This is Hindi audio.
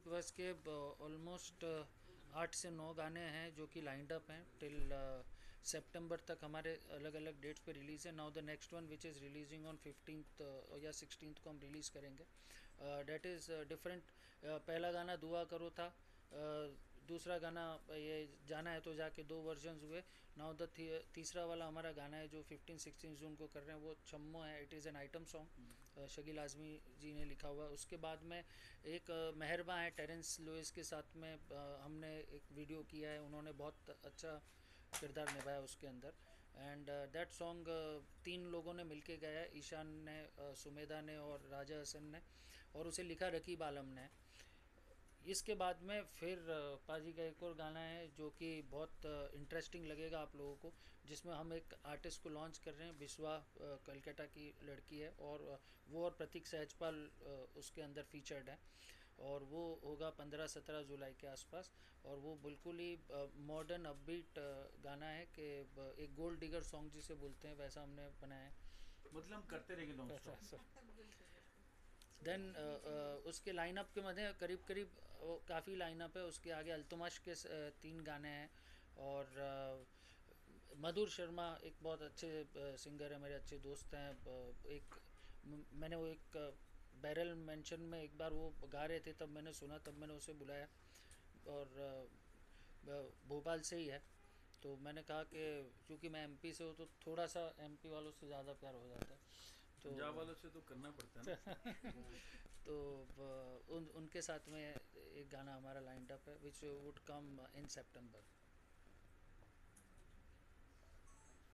म्यूज़िक वर्स के ऑलमोस्ट 8 से 9 गाने हैं जो कि लाइंड अप हैं टिल सितंबर तक, हमारे अलग अलग डेट्स पे रिलीज़ है। Now the next one which is releasing on 15th या 16th को हम रिलीज़ करेंगे। Date is different. पहला गाना दुआ करो था, दूसरा गाना ये जाना है तो जाके 2 वर्जन्स हुए। नाउ द तीसरा वाला हमारा गाना है जो 15-16 जून को कर रहे हैं, वो छम्मो है। It is an item song, Shakeel Azmi ji ने लिखा हुआ। उसके बाद में एक मेहरबा है टेरेंस लुइस के साथ में, हमने एक वीडियो किया है, उन्होंने बहुत अच्छा किरदार निभाया उसके अंदर। एंड दैट सॉन्ग 3 लोगों ने मिलके गाया है, ईशान ने, सुमेधा ने और राजा हसन ने, और उसे लिखा रकीब आलम ने। इसके बाद में फिर पाजी का एक और गाना है जो कि बहुत इंटरेस्टिंग लगेगा आप लोगों को, जिसमें हम एक आर्टिस्ट को लॉन्च कर रहे हैं। बिस्वा कलकत्ता की लड़की है, और वो और प्रतीक सहजपाल उसके अंदर फीचर्ड है, और वो होगा 15-17 जुलाई के आसपास। और वो बिल्कुल ही मॉडर्न अपबीट गाना है कि एक गोल्ड डिगर सॉन्ग जिसे बोलते हैं, वैसा हमने बनाया है। मतलब करते रहेंगे नॉन स्टॉप। देन उसके लाइनअप के मध्य करीब करीब काफ़ी लाइनअप है। उसके आगे अल्तुमश के 3 गाने हैं, और मधुर शर्मा एक बहुत अच्छे सिंगर है, मेरे अच्छे दोस्त हैं। एक मैंने वो एक बैरल मेंशन में एक बार वो गा रहे थे, तब मैंने सुना, तब मैंने उसे बुलाया, और भोपाल से ही है। तो मैंने कहा कि क्योंकि मैं एमपी से हूँ तो थोड़ा सा एमपी वालों से ज़्यादा प्यार हो जाता है, तो पंजाब वालों से तो करना पड़ता है ना। तो उनके साथ में एक गाना हमारा लाइंड अप है which would come in September.